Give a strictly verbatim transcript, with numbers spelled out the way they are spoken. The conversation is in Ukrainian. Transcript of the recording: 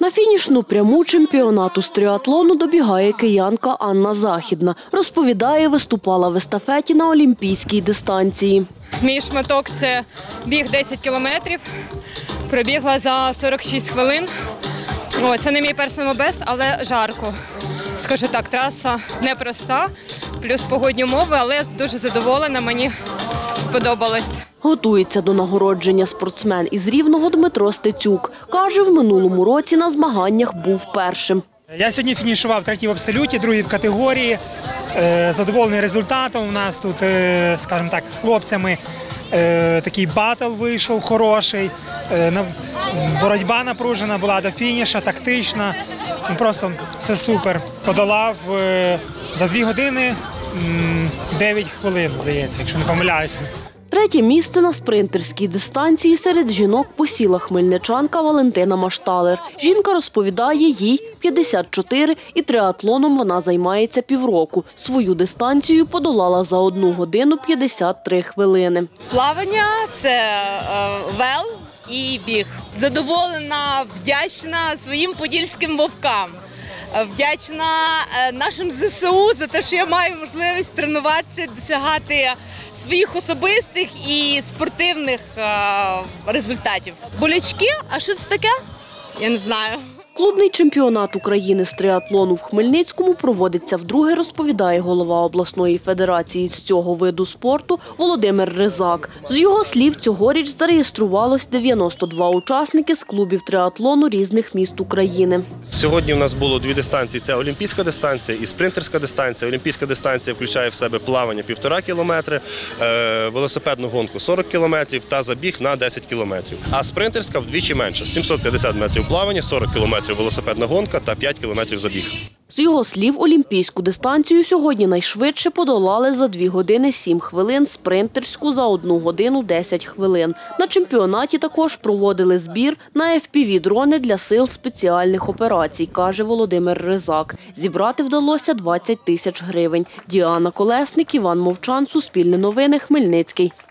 На фінішну пряму чемпіонату з тріатлону добігає киянка Анна Західна. Розповідає, виступала в естафеті на олімпійській дистанції. Мій шматок – це біг десять кілометрів. Пробігла за сорок шість хвилин. О, це не мій персональний бест, але жарко. Скажу так, траса непроста, плюс погодні умови, але я дуже задоволена, мені сподобалось. Готується до нагородження спортсмен із Рівного Дмитро Стецюк. Каже, в минулому році на змаганнях був першим. Я сьогодні фінішував третій в абсолюті, другий в категорії. Задоволений результатом. У нас тут, скажімо так, з хлопцями такий батл вийшов хороший. Боротьба напружена була до фініша, тактична. Просто все супер. Подолав за дві години дев'ять хвилин, здається, якщо не помиляюся. Третє місце на спринтерській дистанції серед жінок посіла хмельничанка Валентина Машталер. Жінка розповідає, їй п'ятдесят чотири і триатлоном вона займається півроку. Свою дистанцію подолала за одну годину п'ятдесят три хвилини. Плавання – це вел і біг. Задоволена, вдячна своїм подільським вовкам. Вдячна нашим зе се у за те, що я маю можливість тренуватися, досягати своїх особистих і спортивних результатів. Болячки? А що це таке? Я не знаю. Клубний чемпіонат України з триатлону в Хмельницькому проводиться вдруге, розповідає голова обласної федерації з цього виду спорту Володимир Ризак. З його слів, цьогоріч зареєструвалось дев'яносто два учасники з клубів триатлону різних міст України. Сьогодні у нас було дві дистанції – це олімпійська дистанція і спринтерська дистанція. Олімпійська дистанція включає в себе плавання півтора кілометри, велосипедну гонку сорок кілометрів та забіг на десять кілометрів. А спринтерська вдвічі менша – сімсот п'ятдесят метрів плавання, сорок кілометрів велосипедна гонка та п'ять кілометрів забіг. З його слів, олімпійську дистанцію сьогодні найшвидше подолали за дві години сім хвилин, спринтерську – за одну годину десять хвилин. На чемпіонаті також проводили збір на еф пі ві-дрони для сил спеціальних операцій, каже Володимир Ризак. Зібрати вдалося двадцять тисяч гривень. Діана Колесник, Іван Мовчан, Суспільне новини, Хмельницький.